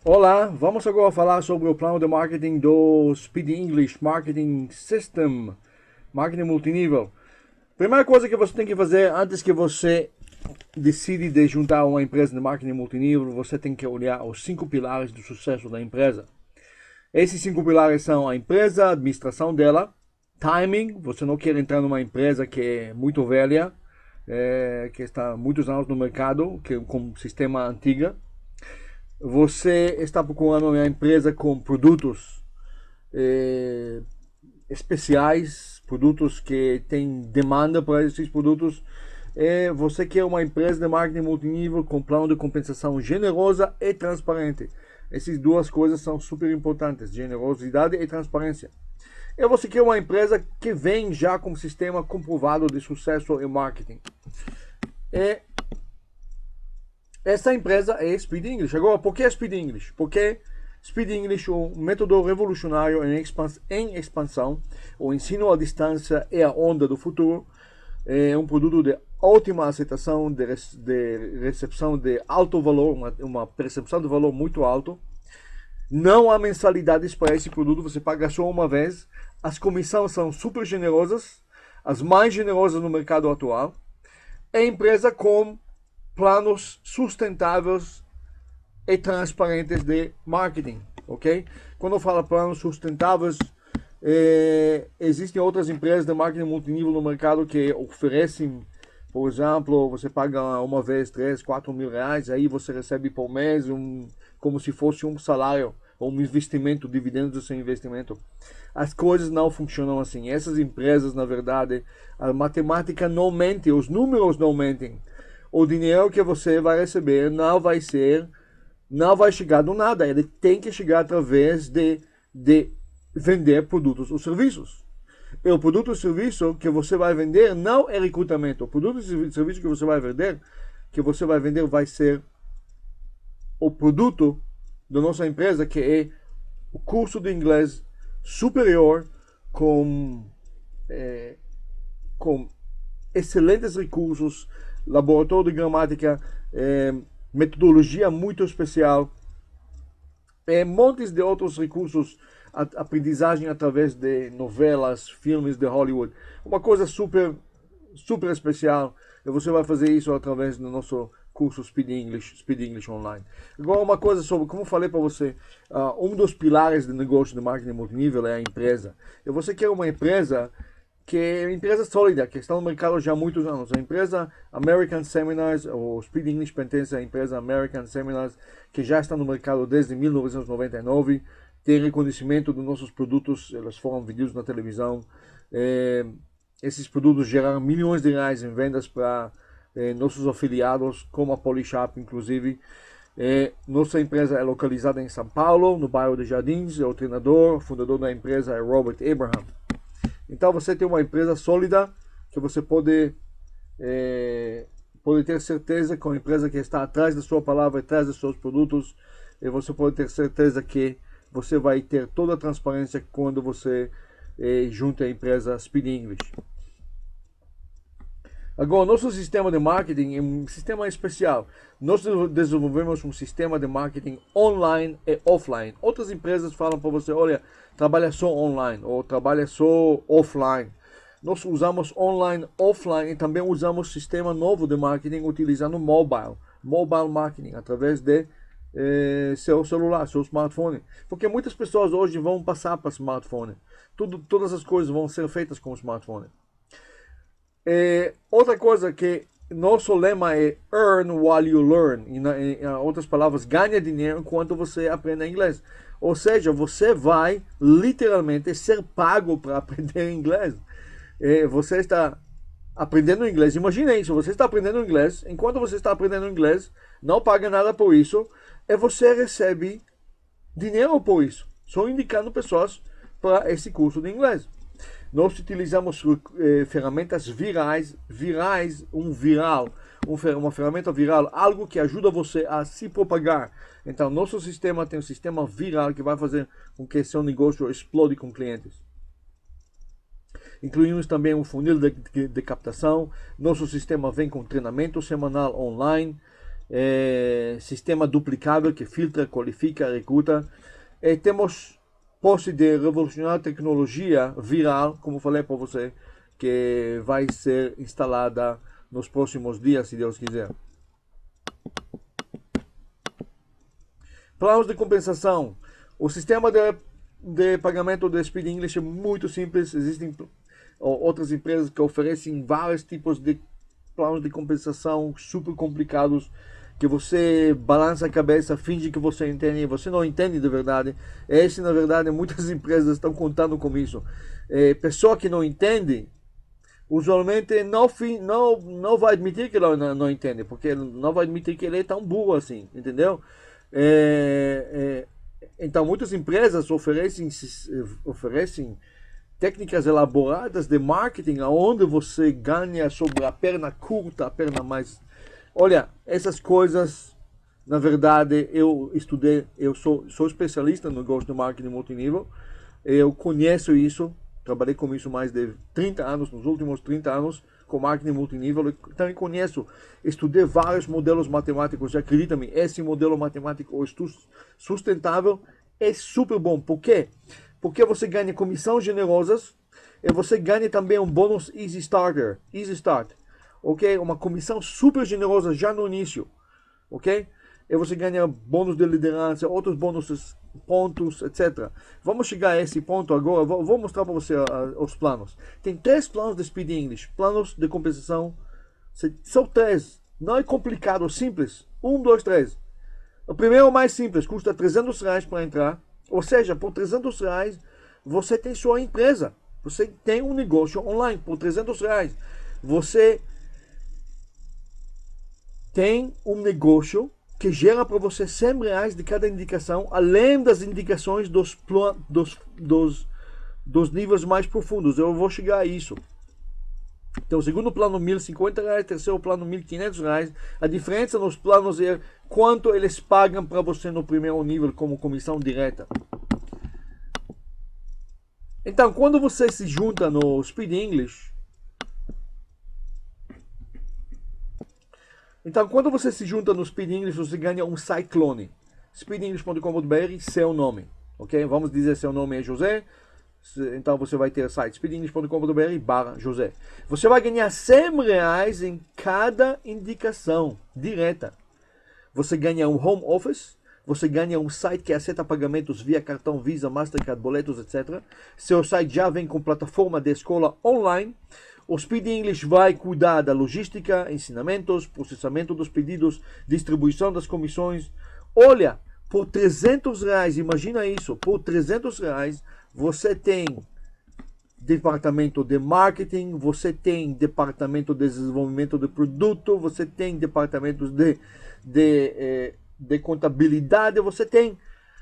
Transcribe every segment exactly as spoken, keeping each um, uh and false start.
Olá, vamos agora falar sobre o plano de marketing do Speed English Marketing System, marketing multinível. Primeira coisa que você tem que fazer antes que você decide de juntar uma empresa de marketing multinível, você tem que olhar os cinco pilares do sucesso da empresa. Esses cinco pilares são a empresa, a administração dela, timing, você não quer entrar numa empresa que é muito velha, é, que está há muitos anos no mercado, que com sistema antigo. Você está procurando uma empresa com produtos eh, especiais, produtos que têm demanda para esses produtos. Eh, você quer uma empresa de marketing multinível com plano de compensação generosa e transparente. Essas duas coisas são super importantes, generosidade e transparência. E você quer uma empresa que vem já com um sistema comprovado de sucesso em marketing. E essa empresa é Speed English. Agora, por que Speed English? Porque Speed English é um método revolucionário em expansão, em expansão. O ensino à distância é a onda do futuro. É um produto de ótima aceitação, de, de recepção de alto valor, uma, uma percepção de valor muito alto. Não há mensalidades para esse produto, você paga só uma vez. As comissões são super generosas, as mais generosas no mercado atual. É empresa com planos sustentáveis e transparentes de marketing, ok? Quando eu falo planos sustentáveis, eh, existem outras empresas de marketing multinível no mercado que oferecem, por exemplo, você paga uma vez três, quatro mil reais, aí você recebe por mês um, como se fosse um salário ou um investimento, dividendos do seu investimento. As coisas não funcionam assim. Essas empresas, na verdade, a matemática não mente, os números não mentem. O dinheiro que você vai receber não vai ser, não vai chegar do nada. Ele tem que chegar através de, de vender produtos ou serviços. E o produto ou serviço que você vai vender não é recrutamento. O produto ou serviço que você vai vender, que você vai vender vai ser o produto da nossa empresa, que é o curso de inglês superior com, é, com excelentes recursos, laboratório de gramática, eh, metodologia muito especial, eh, montes de outros recursos, a, aprendizagem através de novelas, filmes de Hollywood, uma coisa super, super especial. E você vai fazer isso através do nosso curso Speed English, Speed English Online. Agora, uma coisa sobre, como eu falei para você, uh, um dos pilares do negócio de marketing multinível é a empresa. E você quer uma empresa que é uma empresa sólida, que está no mercado já há muitos anos. A empresa American Seminars, o Speed English pertence à empresa American Seminars, que já está no mercado desde mil novecentos e noventa e nove, tem reconhecimento dos nossos produtos, eles foram vendidos na televisão. É, esses produtos geraram milhões de reais em vendas para é, nossos afiliados, como a Polishop, inclusive. É, nossa empresa é localizada em São Paulo, no bairro de Jardins. O treinador, o fundador da empresa é Robert Abraham. Então você tem uma empresa sólida que você pode, é, pode ter certeza que é uma empresa que está atrás da sua palavra, atrás dos seus produtos, e você pode ter certeza que você vai ter toda a transparência quando você é, junta a empresa Speed English. Agora, nosso sistema de marketing é um sistema especial. Nós desenvolvemos um sistema de marketing online e offline. Outras empresas falam para você, olha, trabalha só online ou trabalha só offline. Nós usamos online, offline e também usamos sistema novo de marketing utilizando mobile. Mobile marketing, através de eh, seu celular, seu smartphone. Porque muitas pessoas hoje vão passar para smartphone. Tudo, todas as coisas vão ser feitas com o smartphone. É, outra coisa que nosso lema é Earn while you learn. Em, em outras palavras, ganha dinheiro enquanto você aprende inglês. Ou seja, você vai literalmente ser pago para aprender inglês. É, você está aprendendo inglês. Imagine isso, você está aprendendo inglês. Enquanto você está aprendendo inglês, não paga nada por isso. E você recebe dinheiro por isso. Só indicando pessoas para esse curso de inglês. Nós utilizamos eh, ferramentas virais, virais, um viral, um, uma ferramenta viral, algo que ajuda você a se propagar. Então, nosso sistema tem um sistema viral que vai fazer com que seu negócio explode com clientes. Incluímos também um funil de, de, de captação. Nosso sistema vem com treinamento semanal online. é, sistema duplicável que filtra, qualifica, recruta. E temos posse de revolucionar a tecnologia viral, como falei para você, que vai ser instalada nos próximos dias, se Deus quiser. Planos de compensação. O sistema de, de pagamento do Speed English é muito simples. Existem outras empresas que oferecem vários tipos de planos de compensação super complicados, que você balança a cabeça, finge que você entende, e você não entende de verdade. Esse, na verdade, muitas empresas estão contando com isso. É, pessoa que não entende, usualmente não, não, não vai admitir que ela não, não entende, porque não vai admitir que ele é tão burro assim, entendeu? É, é, então, muitas empresas oferecem, oferecem técnicas elaboradas de marketing, onde você ganha sobre a perna curta, a perna mais... Olha, essas coisas, na verdade, eu estudei, eu sou, sou especialista no negócio de marketing multinível, eu conheço isso, trabalhei com isso mais de trinta anos, nos últimos trinta anos, com marketing multinível, então eu conheço, estudei vários modelos matemáticos, acredita-me, esse modelo matemático sustentável é super bom. Por quê? Porque você ganha comissões generosas e você ganha também um bônus Easy Starter, Easy Start. Ok? Uma comissão super generosa já no início, ok? E você ganha bônus de liderança, outros bônus, pontos, etcétera. Vamos chegar a esse ponto agora, vou, vou mostrar para você uh, os planos. Tem três planos de Speed English, planos de compensação, são três, não é complicado, simples, um, dois, três. O primeiro é o mais simples, custa trezentos reais para entrar, ou seja, por trezentos reais você tem sua empresa, você tem um negócio online, por trezentos reais. Você tem um negócio que gera para você cem reais de cada indicação, além das indicações dos, dos, dos, dos níveis mais profundos. Eu vou chegar a isso. Então, o segundo plano, mil e cinquenta reais, terceiro plano, mil e quinhentos reais. A diferença nos planos é quanto eles pagam para você no primeiro nível como comissão direta. Então, quando você se junta no Speed English, Então, quando você se junta no Speed English, você ganha um site clone. speed english ponto com ponto br, seu nome. Ok? Vamos dizer seu nome é José. Então, você vai ter o site speed english ponto com ponto br barra José. Você vai ganhar cem reais em cada indicação direta. Você ganha um home office. Você ganha um site que aceita pagamentos via cartão Visa, Mastercard, boletos, etcétera. Seu site já vem com plataforma de escola online. O Speed English vai cuidar da logística, ensinamentos, processamento dos pedidos, distribuição das comissões. Olha, por trezentos reais, imagina isso, por trezentos reais você tem departamento de marketing, você tem departamento de desenvolvimento de produto, você tem departamentos de, de, de contabilidade, você tem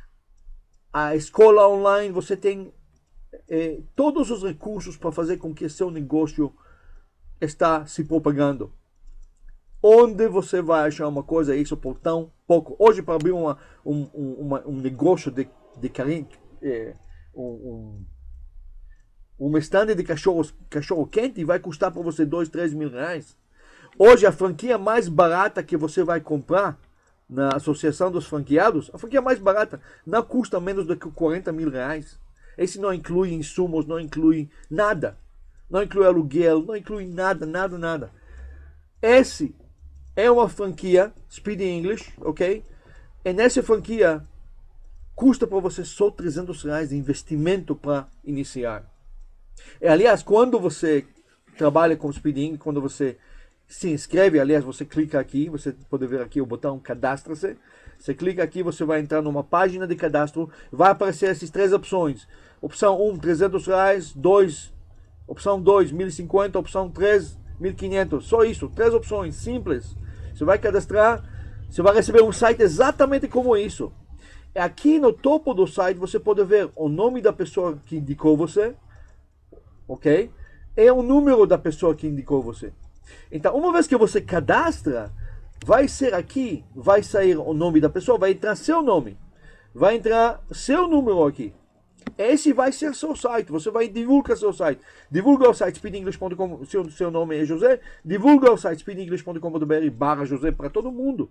a escola online, você tem Eh, todos os recursos para fazer com que seu negócio está se propagando. Onde você vai achar uma coisa isso por tão pouco? Hoje, para abrir uma, um, um, uma, um negócio de, de carinho, eh, um, um, um estande de cachorros, cachorro quente vai custar para você dois, três mil reais. Hoje, a franquia mais barata que você vai comprar na Associação dos Franqueados, a franquia mais barata não custa menos do que quarenta mil reais. Esse não inclui insumos, não inclui nada. Não inclui aluguel, não inclui nada, nada, nada. Esse é uma franquia, Speed English, ok? E nessa franquia, custa para você só trezentos reais de investimento para iniciar. E, aliás, quando você trabalha com Speed English, quando você se inscreve, aliás, você clica aqui, você pode ver aqui o botão cadastra-se. Você clica aqui, você vai entrar numa página de cadastro, vai aparecer essas três opções. Opção um, trezentos reais, dois, opção dois, mil e cinquenta, opção três, mil e quinhentos. Só isso, três opções, simples. Você vai cadastrar, você vai receber um site exatamente como isso. Aqui no topo do site você pode ver o nome da pessoa que indicou você, ok? E o número da pessoa que indicou você. Então, uma vez que você cadastra, vai ser aqui, vai sair o nome da pessoa, vai entrar seu nome, vai entrar seu número aqui. Esse vai ser seu site, você vai divulgar seu site. Divulga o site speed english ponto com, seu, seu nome é José, divulga o site speed english ponto com ponto br barra José para todo mundo.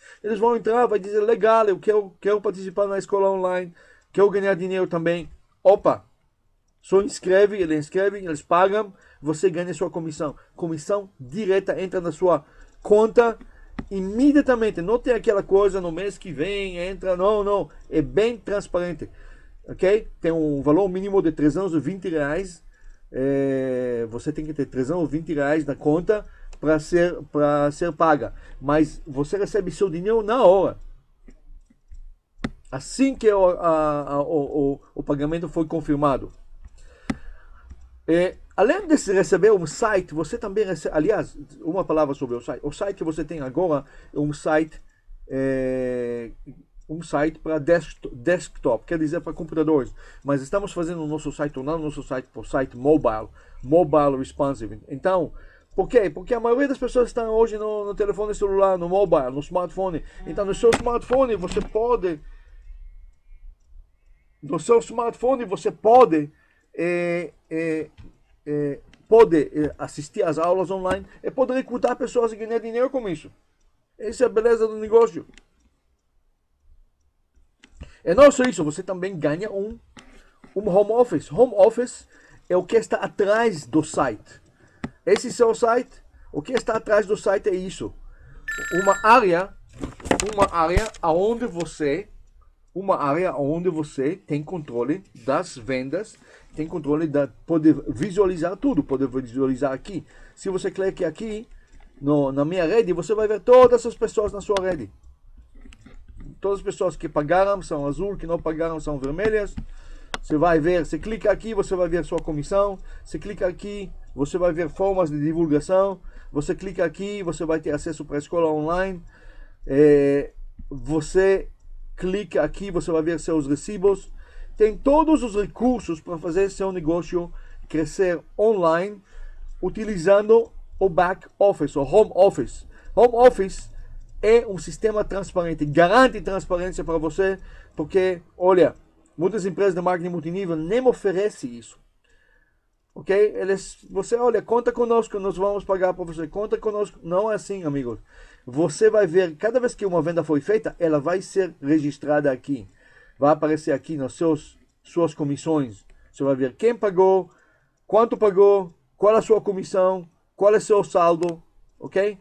Eles vão entrar, vai dizer, legal, eu quero, quero participar na escola online, quero ganhar dinheiro também. Opa, só inscreve, ele inscreve, eles pagam, você ganha sua comissão. Comissão direta, entra na sua conta imediatamente. Não tem aquela coisa no mês que vem, entra, não, não. É bem transparente, ok? Tem um valor mínimo de trezentos e vinte reais. É, você tem que ter trezentos e vinte reais na conta para ser, para ser paga. Mas você recebe seu dinheiro na hora. Assim que o, a, a, o, o, o pagamento foi confirmado. É, além de receber um site, você também recebe, aliás, uma palavra sobre o site. O site que você tem agora é um site, é, um site para desktop, quer dizer para computadores. Mas estamos fazendo o nosso site, tornando o nosso site para o site mobile, mobile responsive. Então, por quê? Porque a maioria das pessoas estão hoje no, no telefone celular, no mobile, no smartphone. Então, no seu smartphone você pode, no seu smartphone você pode É, é, é, pode é, assistir às aulas online e pode recrutar pessoas e ganhar dinheiro com isso. Essa é a beleza do negócio. E não só isso, você também ganha um, um home office. Home office é o que está atrás do site. Esse seu site, o que está atrás do site é isso. Uma área, uma área onde você, uma área onde você tem controle das vendas, tem controle da poder visualizar tudo, poder visualizar aqui. Se você clicar aqui no, na minha rede, você vai ver todas as pessoas na sua rede. Todas as pessoas que pagaram são azul, que não pagaram são vermelhas. Você vai ver, você clica aqui, você vai ver sua comissão. Você clica aqui, você vai ver formas de divulgação. Você clica aqui, você vai ter acesso para a escola online. É, você clica aqui, você vai ver seus recibos. Tem todos os recursos para fazer seu negócio crescer online, utilizando o back office, o home office. Home office é um sistema transparente, garante transparência para você, porque, olha, muitas empresas de marketing multinível nem oferecem isso. Ok? Eles, você, olha, conta conosco, nós vamos pagar para você. Conta conosco. Não é assim, amigos. Você vai ver, cada vez que uma venda foi feita, ela vai ser registrada aqui. Vai aparecer aqui nas seus, suas comissões. Você vai ver quem pagou, quanto pagou, qual é a sua comissão, qual é o seu saldo, ok?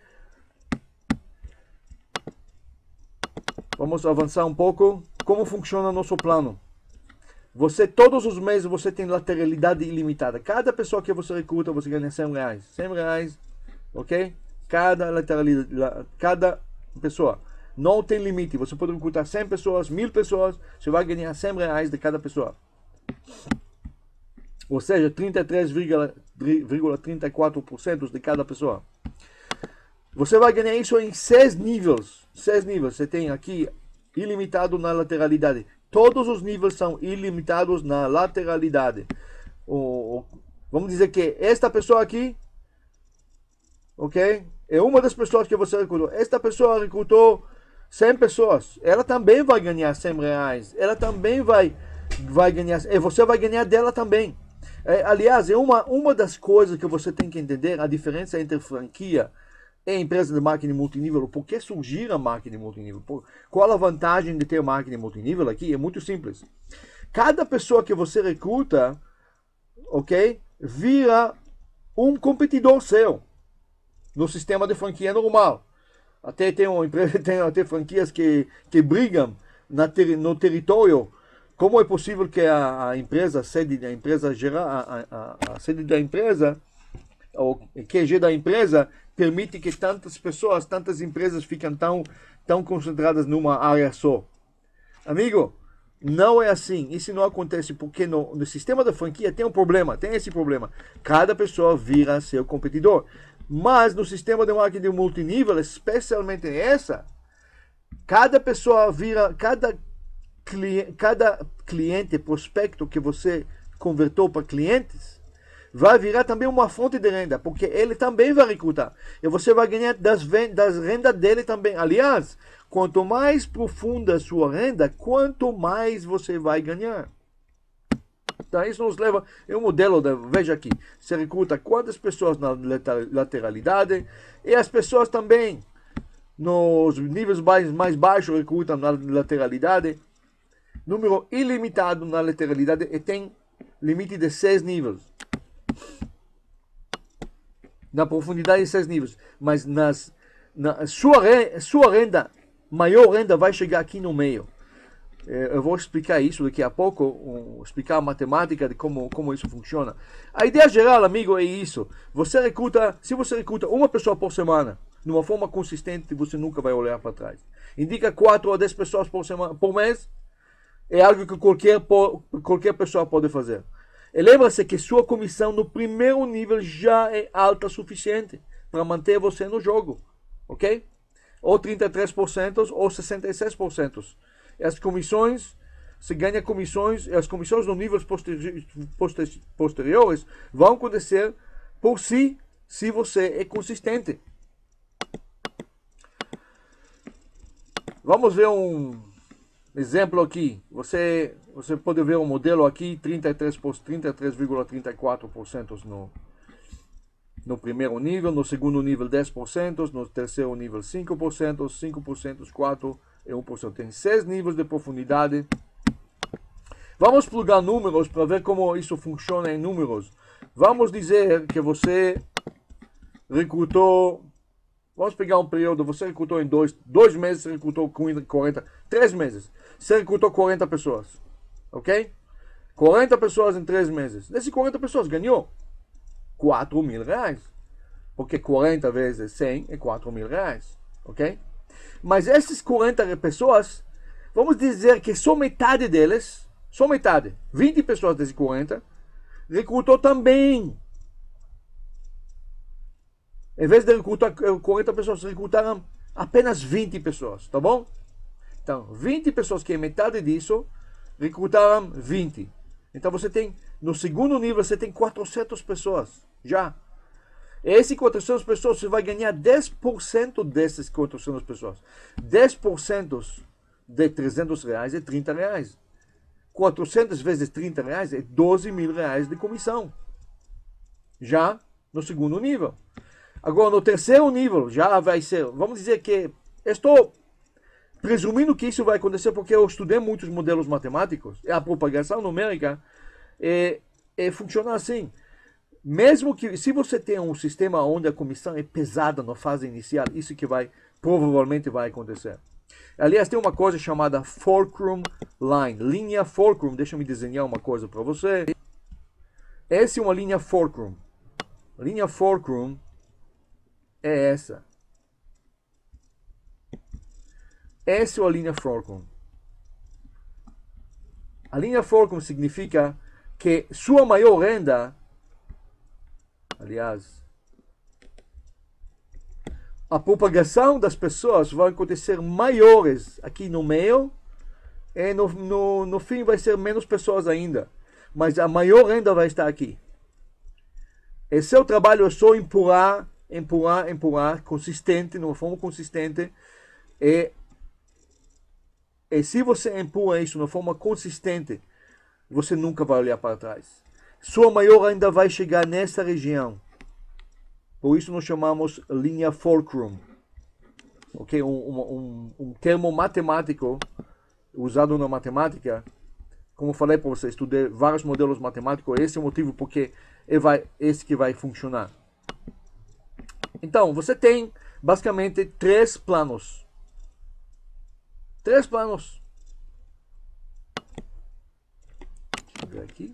Vamos avançar um pouco. Como funciona nosso plano? Você, todos os meses, você tem lateralidade ilimitada. Cada pessoa que você recruta, você ganha cem reais. cem reais, ok? Cada lateralidade, cada pessoa. Não tem limite. Você pode recrutar cem pessoas, mil pessoas. Você vai ganhar cem reais de cada pessoa. Ou seja, trinta e três vírgula trinta e quatro por cento de cada pessoa. Você vai ganhar isso em seis níveis. Seis níveis. Você tem aqui ilimitado na lateralidade. Todos os níveis são ilimitados na lateralidade. O, vamos dizer que esta pessoa aqui, ok? É uma das pessoas que você recrutou. Esta pessoa recrutou cem pessoas. Ela também vai ganhar cem reais. Ela também vai, vai ganhar. E você vai ganhar dela também. É, aliás, é uma, uma das coisas que você tem que entender, a diferença entre franquia e empresa de marketing multinível. Por que surgir a marketing multinível? Por, qual a vantagem de ter marketing multinível aqui? É muito simples. Cada pessoa que você recruta, ok, vira um competidor seu no sistema de franquia normal. Até tem, uma empresa, tem até franquias que, que brigam na ter, no território. Como é possível que a, a empresa, a sede da empresa, geral, a, a, a sede da empresa, o Q G da empresa, permite que tantas pessoas, tantas empresas fiquem tão, tão concentradas numa área só? Amigo, não é assim. Isso não acontece porque no, no sistema da franquia tem um problema, tem esse problema. Cada pessoa vira seu competidor. Mas no sistema de marketing multinível, especialmente essa, cada pessoa vira, cada, cliente, cada cliente, prospecto que você convertou para clientes, vai virar também uma fonte de renda, porque ele também vai recrutar. E você vai ganhar das, das rendas dele também. Aliás, quanto mais profunda a sua renda, quanto mais você vai ganhar. Então, isso nos leva, é um modelo, de, veja aqui, você recruta quantas pessoas na lateralidade, e as pessoas também nos níveis mais, mais baixos recrutam na lateralidade, número ilimitado na lateralidade e tem limite de seis níveis. Na profundidade de seis níveis. Mas nas, na sua, sua renda, maior renda vai chegar aqui no meio. Eu vou explicar isso daqui a pouco, um, explicar a matemática de como, como isso funciona. A ideia geral, amigo, é isso. Você recruta, se você recruta uma pessoa por semana, de uma forma consistente, você nunca vai olhar para trás. Indica quatro a dez pessoas por semana, por mês, é algo que qualquer, qualquer pessoa pode fazer. E lembra-se que sua comissão no primeiro nível já é alta o suficiente para manter você no jogo, ok? Ou trinta e três por cento ou sessenta e seis por cento. As comissões, se ganha comissões, as comissões nos níveis posteri posteri posteriores vão acontecer por si, se você é consistente. Vamos ver um exemplo aqui. Você, você pode ver um modelo aqui, trinta e três vírgula trinta e quatro por cento no, no primeiro nível, no segundo nível dez por cento, no terceiro nível cinco por cento, cinco por cento, quatro por cento. É um por cento. Tem seis níveis de profundidade. Vamos plugar números para ver como isso funciona em números. Vamos dizer que você recrutou, vamos pegar um período, você recrutou em dois, dois meses, você recrutou quarenta, três meses, você recrutou quarenta pessoas, ok? quarenta pessoas em três meses. Dessas quarenta pessoas ganhou quatro mil reais, porque quarenta vezes cem é quatro mil reais, ok? Mas essas quarenta pessoas, vamos dizer que só metade deles, só metade, vinte pessoas desses quarenta, recrutou também. Em vez de recrutar quarenta pessoas, recrutaram apenas vinte pessoas, tá bom? Então, vinte pessoas, que é metade disso, recrutaram vinte. Então você tem, no segundo nível, você tem quatrocentas pessoas, já. Essas quatrocentas pessoas, você vai ganhar dez por cento dessas quatrocentas pessoas. dez por cento de trezentos reais é trinta reais. quatrocentas vezes trinta reais é doze mil reais de comissão. Já no segundo nível. Agora, no terceiro nível, já vai ser, vamos dizer que, estou presumindo que isso vai acontecer porque eu estudei muitos modelos matemáticos. A propagação numérica é, é, funciona assim. Mesmo que, se você tem um sistema onde a comissão é pesada na fase inicial, isso que vai, provavelmente vai acontecer. Aliás, tem uma coisa chamada Fulcrum Line, linha Fulcrum. Deixa eu me desenhar uma coisa para você. Essa é uma linha Fulcrum. Linha Fulcrum é essa. Essa é a linha Fulcrum. A linha Fulcrum significa que sua maior renda, aliás, a propagação das pessoas vai acontecer maiores aqui no meio e no, no, no fim vai ser menos pessoas ainda. Mas a maior renda vai estar aqui. E seu trabalho é só empurrar, empurrar, empurrar, consistente, de uma forma consistente. E, e se você empurra isso de uma forma consistente, você nunca vai olhar para trás. Sua maior renda vai chegar nessa região. Por isso nós chamamos linha Fulcrum. Okay? Um, um, um termo matemático usado na matemática. Como eu falei para você, estudei vários modelos matemáticos. Esse é o motivo porque é vai, esse que vai funcionar. Então, você tem basicamente três planos. Três planos. Deixa eu ver aqui.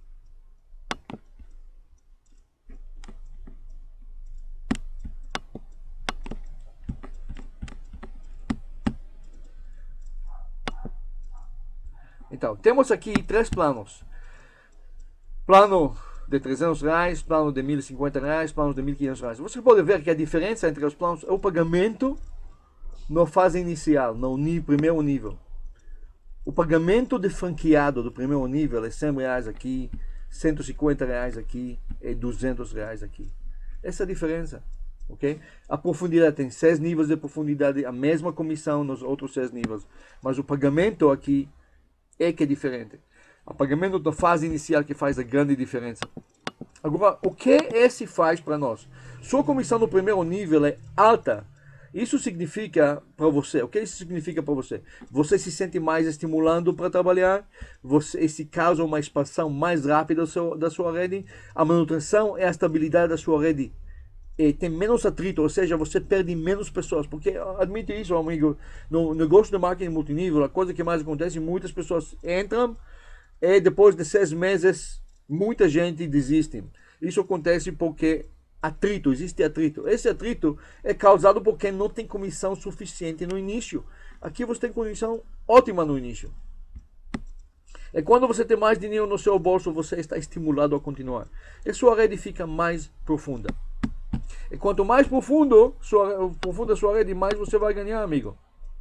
Então, temos aqui três planos. Plano de trezentos reais, plano de mil e cinquenta reais, plano de mil e quinhentos reais. Você pode ver que a diferença entre os planos é o pagamento na fase inicial, no primeiro nível. O pagamento de franqueado do primeiro nível é cem reais aqui, cento e cinquenta reais aqui e duzentos reais aqui. Essa é a diferença. Okay? A profundidade tem seis níveis de profundidade, a mesma comissão nos outros seis níveis. Mas o pagamento aqui é que é diferente. O pagamento da fase inicial que faz a grande diferença. Agora, o que esse faz para nós? Sua comissão no primeiro nível é alta Isso significa para você, o que isso significa para você? Você se sente mais estimulado para trabalhar, você se causa uma expansão mais rápida do seu, da sua rede, a manutenção e a estabilidade da sua rede e tem menos atrito, ou seja, você perde menos pessoas, porque admite isso, amigo, no negócio de marketing multinível, a coisa que mais acontece, muitas pessoas entram e depois de seis meses, muita gente desiste. Isso acontece porque atrito, existe atrito. Esse atrito é causado porque não tem comissão suficiente no início. Aqui você tem comissão ótima no início. E quando você tem mais dinheiro no seu bolso, você está estimulado a continuar. E sua rede fica mais profunda. E quanto mais profundo, sua, profunda a sua rede, mais você vai ganhar, amigo.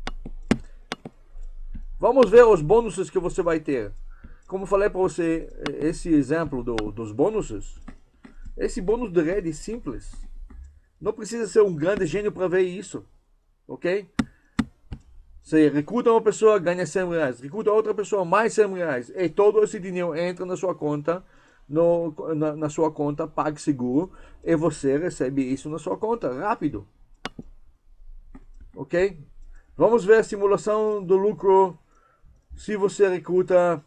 Vamos ver os bônus que você vai ter. Como falei para você, esse exemplo do, dos bônus, esse bônus de rede é simples. Não precisa ser um grande gênio para ver isso, ok? Você recruta uma pessoa, ganha cem reais. Recruta outra pessoa, mais cem reais. E todo esse dinheiro entra na sua conta, no, na, na sua conta PagSeguro, e você recebe isso na sua conta, rápido. Ok? Vamos ver a simulação do lucro se você recruta...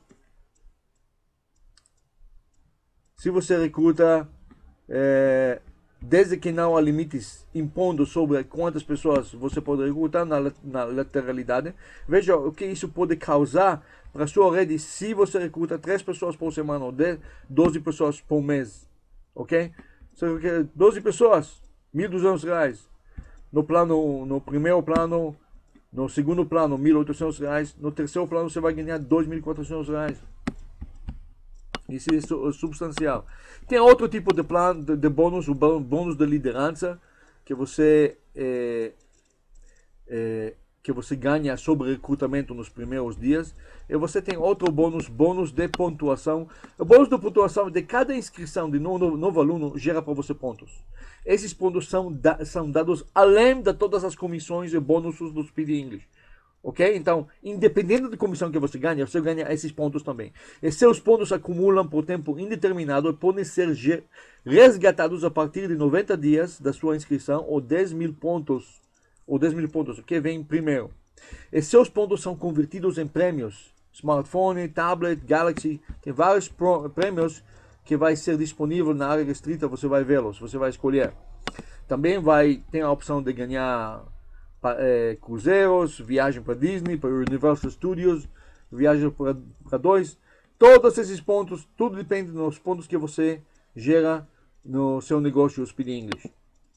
Se você recruta... É, desde que não há limites impondo sobre quantas pessoas você pode recrutar na, na lateralidade, veja o que isso pode causar para a sua rede se você recruta três pessoas por semana ou doze pessoas por mês, ok? doze pessoas, mil e duzentos reais. No plano, no primeiro plano, no segundo plano, mil e oitocentos reais. No terceiro plano você vai ganhar dois mil e quatrocentos reais. Isso é substancial. Tem outro tipo de plano de, de bônus, o bônus de liderança, que você é, é, que você ganha sobre recrutamento nos primeiros dias. E você tem outro bônus, bônus de pontuação. O bônus de pontuação de cada inscrição de novo, novo aluno gera para você pontos. Esses pontos são, da, são dados além de todas as comissões e bônus do Speed English. Ok? Então, independente da comissão que você ganha, você ganha esses pontos também. E seus pontos acumulam por tempo indeterminado e podem ser resgatados a partir de noventa dias da sua inscrição ou dez mil pontos. Ou dez mil pontos, o que vem primeiro. E seus pontos são convertidos em prêmios. Smartphone, tablet, Galaxy. Tem vários prêmios que vai ser disponível na área restrita. Você vai vê-los, você vai escolher. Também vai ter a opção de ganhar... É, cruzeiros, viagem para Disney, para Universal Studios, viagem para dois. Todos esses pontos, tudo depende dos pontos que você gera no seu negócio Speed English.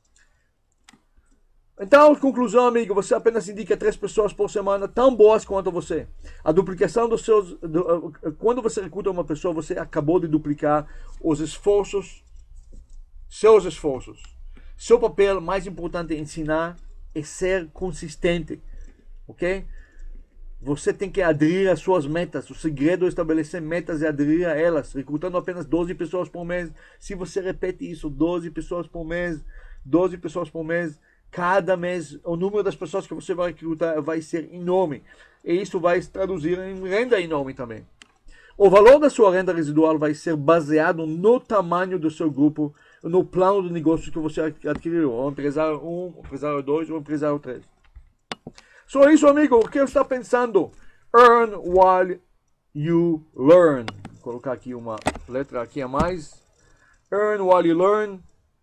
Então, conclusão, amigo, você apenas indica três pessoas por semana tão boas quanto você. A duplicação dos seus... Do, quando você recruta uma pessoa, você acabou de duplicar os esforços, seus esforços. Seu papel mais importante é ensinar é ser consistente, ok? Você tem que aderir às suas metas. O segredo é estabelecer metas e aderir a elas, recrutando apenas doze pessoas por mês. Se você repete isso, doze pessoas por mês, doze pessoas por mês, cada mês o número das pessoas que você vai recrutar vai ser enorme. E isso vai se traduzir em renda enorme também. O valor da sua renda residual vai ser baseado no tamanho do seu grupo, no plano de negócio que você adquiriu, o empresário um, o empresário dois ou o empresário três. Só isso, amigo, o que você está pensando? Earn while you learn. Vou colocar aqui uma letra aqui a mais. Earn while you learn.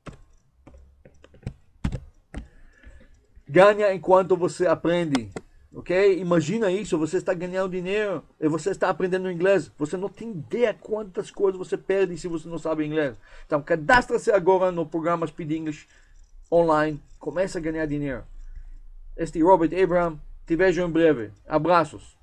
Ganha enquanto você aprende. Ok? Imagina isso, você está ganhando dinheiro e você está aprendendo inglês. Você não tem ideia quantas coisas você perde se você não sabe inglês. Então, cadastre-se agora no programa Speed English online. Comece a ganhar dinheiro. Este é Robert Abraham. Te vejo em breve. Abraços.